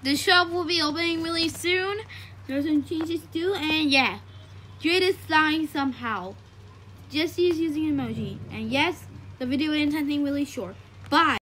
The shop will be opening really soon. There's some changes too, and yeah, Jade is dying somehow. Jessie is using emoji, and yes, the video is ending really short. Bye.